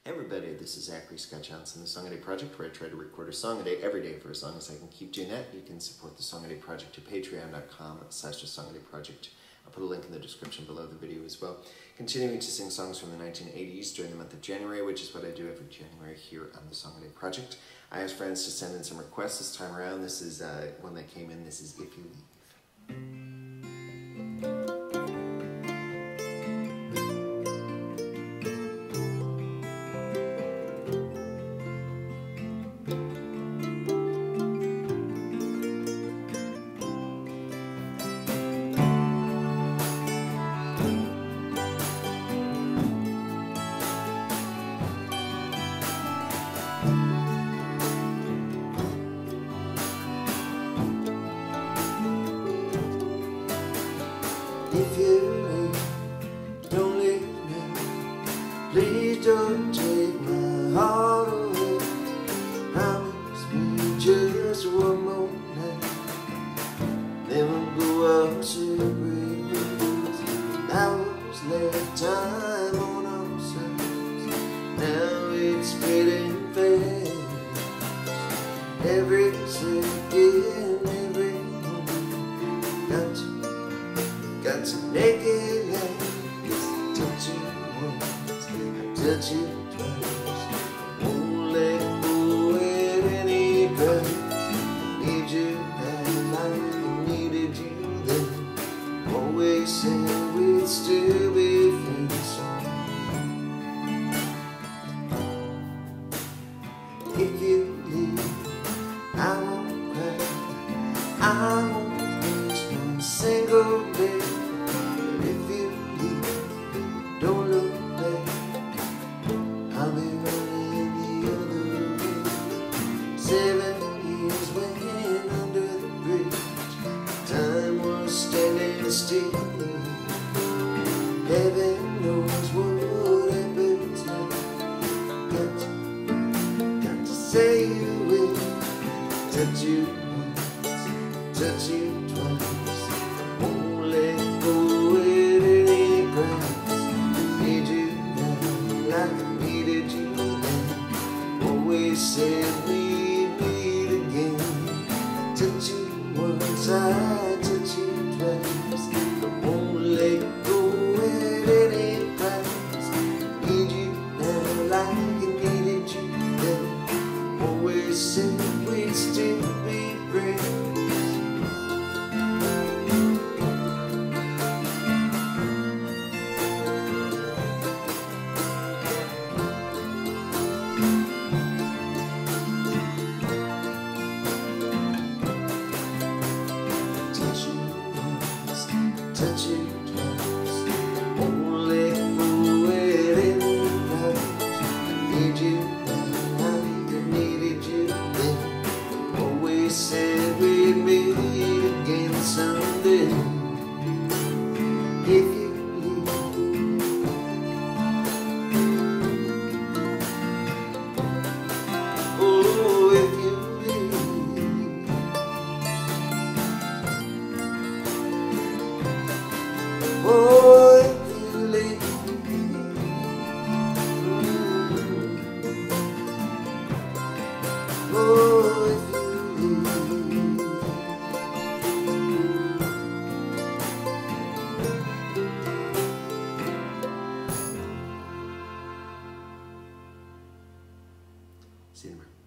Hey everybody, this is Zachary Scot the Song a Day Project, where I try to record a song a day every day for as long as I can keep doing that. You can support the Song a Day Project at patreon.com/thesongadayproject. I'll put a link in the description below the video as well. Continuing to sing songs from the 1980s during the month of January, which is what I do every January here on the Song a Day Project. I asked friends to send in some requests this time around. This is one that came in. This is If You Leave. If you leave, don't leave me. Please don't take my heart away. Promise me just one more night, then we'll go out to breeze. Hours left, time on our sides. Now it's fading fast. Every second, every moment, got to make it last. Touch you once, touch you twice. Won't let go at any price. Need you now like I needed you then. Always said we'd still be friends. If you leave, I won't cry, I won't waste one single day. If you leave, don't look back, I'll be running the other way. 7 years went under the bridge, time was standing still. Heaven knows what happens now. Got to say you will. Touch you once, touch you twice. Won't let go at any price. Need you now like I needed you then. Always said we'd meet again. Touch you once, I touch you twice. Won't let go at any price. Need you now like I needed you then. Always said we'd still be friends. Touch you once, touch you twice. Won't let go at any price. Need you now like I needed you then. Always said we'd meet again someday. If you leave, oh, if you leave, oh, if you leave, oh, if you leave. See you tomorrow.